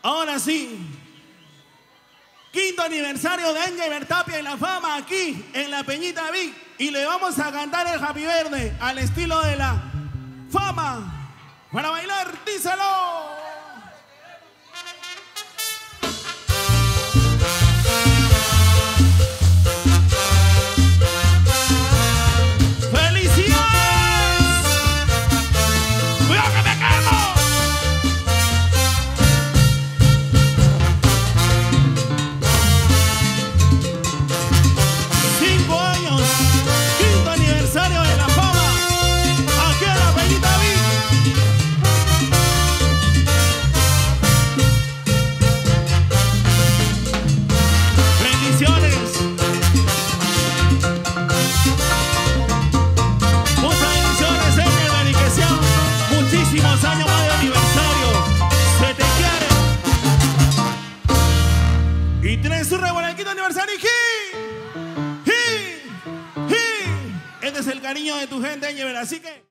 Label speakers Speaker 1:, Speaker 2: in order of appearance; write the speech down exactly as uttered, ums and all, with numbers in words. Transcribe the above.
Speaker 1: Ahora sí. Quinto aniversario de Engelbert Tapia y la Fama aquí en la Peñita Vic. Y le vamos a cantar el Happy Verde al estilo de la Fama. Para bailar, díselo. Años más de aniversario, se te quiere. Y tienes su rebo en el quinto aniversario. ¡Hi! ¡Hi! ¡Hi! Este es el cariño de tu gente, Engelbert, así que